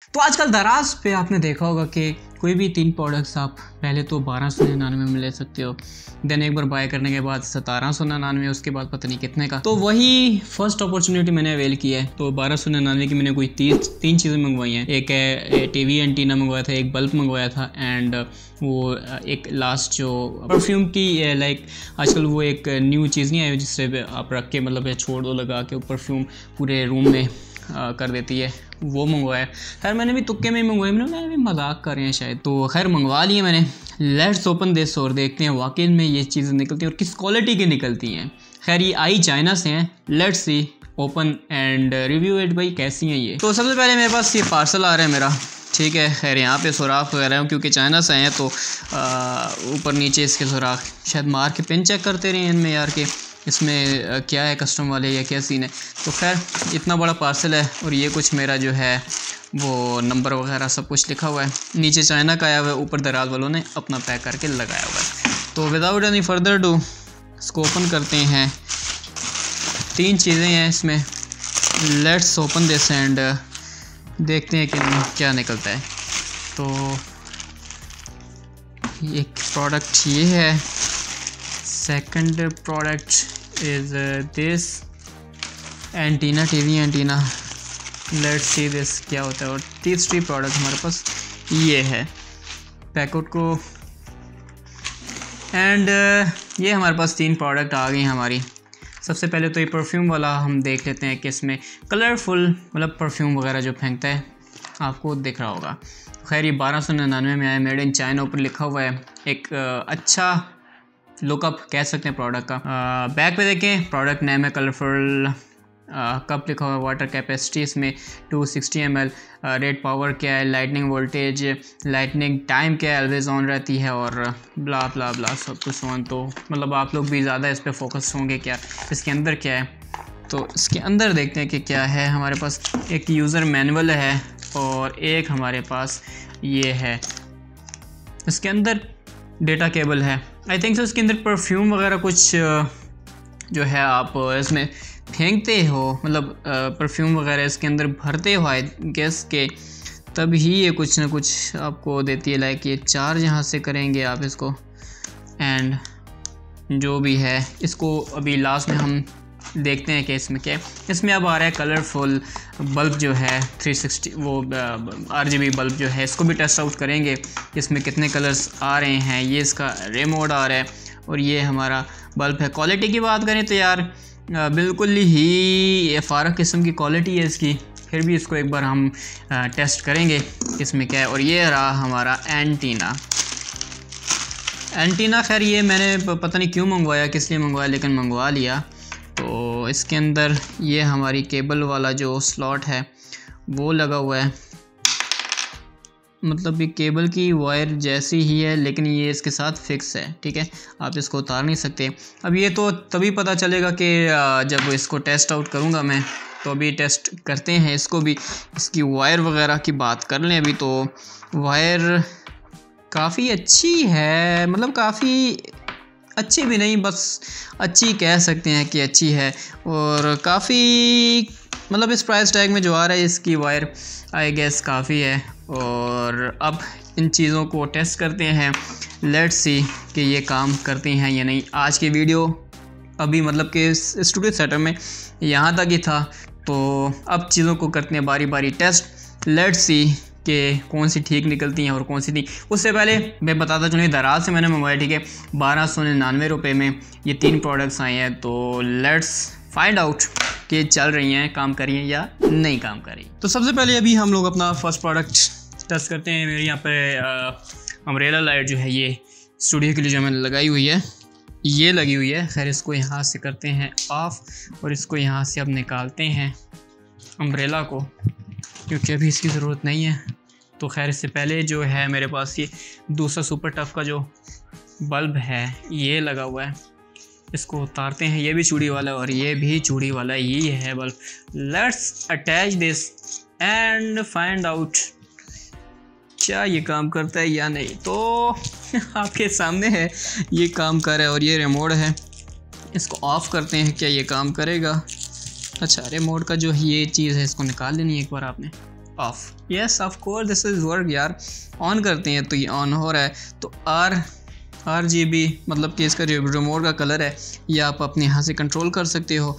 तो आजकल दराज पे आपने देखा होगा कि कोई भी 3 प्रोडक्ट्स आप पहले तो 1299 में ले सकते हो, देन एक बार बाय करने के बाद 1799, उसके बाद पता नहीं कितने का। तो वही फर्स्ट अपॉर्चुनिटी मैंने अवेल किया है। तो 1299 की मैंने कोई 3 चीज़ें मंगवाई हैं। एक है टीवी एंटीना मंगवाया था, एक बल्ब मंगवाया था, एंड वो एक लास्ट जो परफ्यूम की लाइक आजकल वो एक न्यू चीज़ नहीं आई जिससे आप रख के मतलब छोड़ दो लगा के परफ्यूम पूरे रूम में कर देती है, वो मंगवाया। खैर मैंने भी तुक्के में ही मंगवाया, मैंने भी मजाक कर रहे हैं शायद। तो खैर मंगवा लिए मैंने। लेट्स ओपन दिस और देखते हैं वाकई में ये चीज़ें निकलती हैं और किस क्वालिटी की निकलती हैं। खैर ये आई चाइना से हैं। Let's see open and review it भाई कैसी हैं ये। तो सबसे पहले मेरे पास ये पार्सल आ रहा है मेरा, ठीक है। खैर यहाँ पे सुराख वगैरह हैं क्योंकि चाइना से हैं तो ऊपर नीचे इसके सुराख शायद मार के पिन चेक करते रहे इनमें यार कि इसमें क्या है कस्टम वाले या क्या सीन है। तो खैर इतना बड़ा पार्सल है और ये कुछ मेरा जो है वो नंबर वगैरह सब कुछ लिखा हुआ है। नीचे चाइना का आया हुआ है, ऊपर दराज वालों ने अपना पैक करके लगाया हुआ है। तो विदाउट एनी फर्दर डू इसको ओपन करते हैं। 3 चीज़ें हैं इसमें। लेट्स ओपन दिस एंड देखते हैं कि क्या निकलता है। तो एक प्रोडक्ट ये है, second product is this antenna, TV antenna. Let's see this क्या होता है। और तीसरी प्रोडक्ट हमारे पास ये है पैकेट को। एंड ये हमारे पास 3 प्रोडक्ट आ गई हमारी। सबसे पहले तो ये परफ्यूम वाला हम देख लेते हैं कि इसमें कलरफुल मतलब परफ्यूम वगैरह जो फेंकता है आपको दिख रहा होगा। खैर ये 1299 में आया, मेड इन चाइना ऊपर लिखा हुआ है। एक अच्छा लुकअप कह सकते हैं प्रोडक्ट का। बैक पे देखें, प्रोडक्ट नेम है कलरफुल, कप लिखा हुआ है, वाटर कैपेसिटी इसमें 260 ml, रेट पावर क्या है, लाइटनिंग वोल्टेज, लाइटनिंग टाइम क्या है, ऑलवेज ऑन रहती है और ब्ला ब्ला ब्ला सब कुछ ऑन। तो मतलब आप लोग भी ज़्यादा इस पर फोकस होंगे क्या इसके अंदर क्या है। तो इसके अंदर देखते हैं कि क्या है। हमारे पास एक यूज़र मैनुअल है और एक हमारे पास ये है, इसके अंदर डेटा केबल है। आई थिंक सो इसके अंदर परफ्यूम वगैरह कुछ जो है आप इसमें फेंकते हो, मतलब परफ्यूम वगैरह इसके अंदर भरते हो आई गेस के, तब ही ये कुछ ना कुछ आपको देती है। लाइक ये चार्ज यहाँ से करेंगे आप इसको एंड जो भी है इसको अभी लास्ट में हम देखते हैं कि इसमें क्या है। इसमें अब आ रहा है कलरफुल बल्ब जो है 360 वो RGB बल्ब जो है, इसको भी टेस्ट आउट करेंगे इसमें कितने कलर्स आ रहे हैं। ये इसका रिमोट आ रहा है और ये हमारा बल्ब है। क्वालिटी की बात करें तो यार बिल्कुल ही फ़ारक किस्म की क्वालिटी है इसकी। फिर भी इसको एक बार हम टेस्ट करेंगे इसमें क्या है। और ये रहा हमारा एंटीना। खैर ये मैंने पता नहीं क्यों मंगवाया, किस लिए मंगवाया, लेकिन मंगवा लिया। तो इसके अंदर ये हमारी केबल वाला जो स्लॉट है वो लगा हुआ है, मतलब ये केबल की वायर जैसी ही है लेकिन ये इसके साथ फिक्स है, ठीक है। आप इसको उतार नहीं सकते। अब ये तो तभी पता चलेगा कि जब इसको टेस्ट आउट करूँगा मैं। तो अभी टेस्ट करते हैं इसको भी। इसकी वायर वगैरह की बात कर लें अभी, तो वायर काफ़ी अच्छी है, मतलब काफ़ी अच्छी भी नहीं, बस अच्छी कह सकते हैं कि अच्छी है। और काफ़ी मतलब इस प्राइस टैग में जो आ रहा है इसकी वायर आई गेस काफ़ी है। और अब इन चीज़ों को टेस्ट करते हैं। लेट्स सी कि ये काम करती हैं या नहीं। आज की वीडियो अभी मतलब कि स्टूडियो सेटअप में यहाँ तक ही था, तो अब चीज़ों को करते हैं बारी बारी टेस्ट। लेट्स सी कि कौन सी ठीक निकलती हैं और कौन सी नहीं। उससे पहले मैं बताता चलूँ दराज से मैंने मंगवाया, ठीक है। 1299 रुपये में ये 3 प्रोडक्ट्स आए हैं। तो लेट्स फाइंड आउट कि चल रही हैं, काम कर रही हैं या नहीं काम कर रही। तो सबसे पहले अभी हम लोग अपना फर्स्ट प्रोडक्ट टेस्ट करते हैं। मेरे यहाँ पे अम्ब्रेला लाइट जो है ये स्टूडियो के लिए जो मैंने लगाई हुई है ये लगी हुई है। खैर इसको यहाँ से करते हैं ऑफ और इसको यहाँ से अब निकालते हैं अम्ब्रेला को, क्योंकि अभी इसकी ज़रूरत नहीं है। तो खैर इससे पहले जो है मेरे पास ये दूसरा सुपर टफ का जो बल्ब है ये लगा हुआ है, इसको उतारते हैं। ये भी चूड़ी वाला है और ये भी चूड़ी वाला है, ये है bulb. Let's attach this and find out क्या ये काम करता है या नहीं। तो आपके सामने है ये काम कर रहा है और ये रिमोट है। इसको ऑफ़ करते हैं, क्या ये काम करेगा। अच्छा रिमोट का जो ये चीज़ है इसको निकाल लेनी है एक बार आपने। Off. Yes of course this is work यार। ऑन करते हैं तो ये ऑन हो रहा है। तो RGB मतलब कि इसका जो रिमोट का कलर है ये आप अपने यहाँ से कंट्रोल कर सकते हो।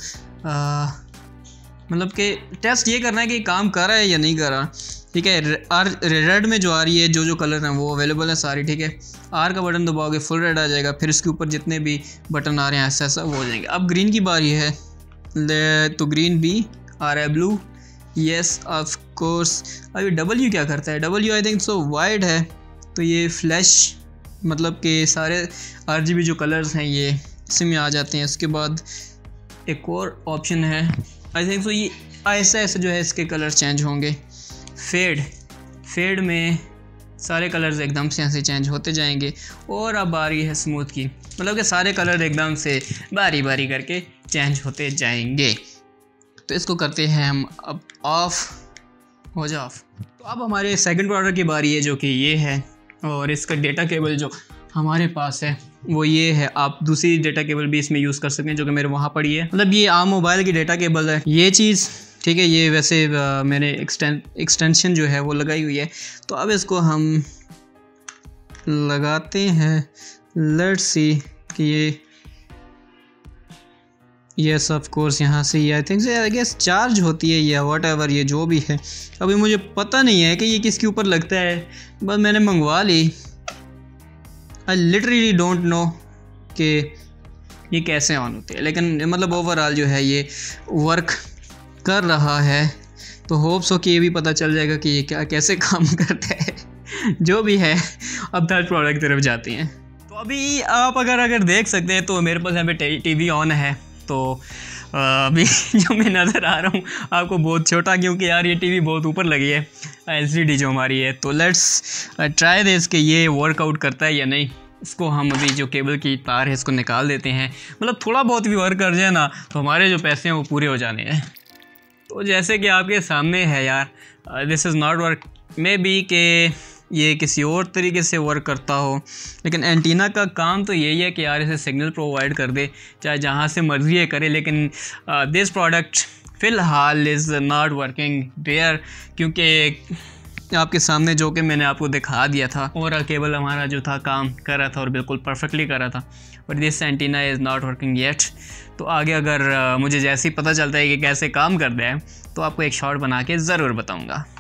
मतलब कि टेस्ट ये करना है कि काम कर रहा है या नहीं कर रहा, ठीक है। रेड में जो आ रही है जो कलर हैं वो अवेलेबल है सारी, ठीक है। R का बटन दबाओगे फुल रेड आ जाएगा, फिर इसके ऊपर जितने भी बटन आ रहे हैं ऐसा ऐसा वो हो जाएंगे। अब ग्रीन की बारी है, तो ग्रीन भी आ रहा है, ब्लू यस ऑफ कोर्स। अभी W क्या करता है? W I think so wide है, तो ये फ्लैश मतलब कि सारे RGB जो कलर्स हैं ये इसमें आ जाते हैं। इसके बाद एक और ऑप्शन है आई थिंक सो, ये ऐसा ऐसे जो है इसके कलर चेंज होंगे। फेड में सारे कलर्स एकदम से ऐसे चेंज होते जाएंगे। और अब आ रही है स्मूथ की, मतलब कि सारे कलर एकदम से बारी बारी करके चेंज होते जाएंगे। तो इसको करते हैं हम अब ऑफ हो जा ऑफ। तो अब हमारे सेकंड प्रोडक्ट की बारी है जो कि ये है, और इसका डेटा केबल जो हमारे पास है वो ये है। आप दूसरी डेटा केबल भी इसमें यूज़ कर सकते हैं जो कि मेरे वहाँ पड़ी है। मतलब ये आम मोबाइल की डेटा केबल है ये चीज़, ठीक है। ये वैसे मैंने एक्सटेंशन जो है वो लगाई हुई है। तो अब इसको हम लगाते हैं, लेट्स सी कि यस ऑफ कोर्स यहाँ से ये आई थिंक से आई गेस चार्ज होती है या वट एवर ये जो भी है। अभी मुझे पता नहीं है कि ये किसके ऊपर लगता है, बस मैंने मंगवा ली। आई लिटरली डोंट नो कि ये कैसे ऑन होती है, लेकिन मतलब ओवरऑल जो है ये वर्क कर रहा है। तो होप्स हो कि ये भी पता चल जाएगा कि ये क्या कैसे काम करता है। जो भी है अब थर्ड प्रोडक्ट की तरफ जाते हैं। तो अभी आप अगर देख सकते हैं तो मेरे पास यहाँ पे TV ऑन है। तो अभी जो मैं नज़र आ रहा हूँ आपको बहुत छोटा, क्योंकि यार ये TV बहुत ऊपर लगी है LCD जो हमारी है। तो लेट्स ट्राई दिस कि ये वर्कआउट करता है या नहीं। इसको हम अभी जो केबल की तार है इसको निकाल देते हैं। मतलब थोड़ा बहुत भी वर्क कर जाए ना तो हमारे जो पैसे हैं वो पूरे हो जाने हैं। तो जैसे कि आपके सामने है यार, this is not work, maybe के ये किसी और तरीके से वर्क करता हो, लेकिन एंटीना का काम तो यही है कि यार इसे सिग्नल प्रोवाइड कर दे, चाहे जहाँ से मर्जी ये करे। लेकिन दिस प्रोडक्ट फ़िलहाल इज़ नॉट वर्किंग देयर, क्योंकि आपके सामने जो कि मैंने आपको दिखा दिया था और केबल हमारा जो था काम कर रहा था और बिल्कुल परफेक्टली कर रहा था। But this antenna is not working yet. तो आगे अगर मुझे जैसे ही पता चलता है कि कैसे काम करता है तो आपको एक शॉर्ट बना के ज़रूर बताऊँगा।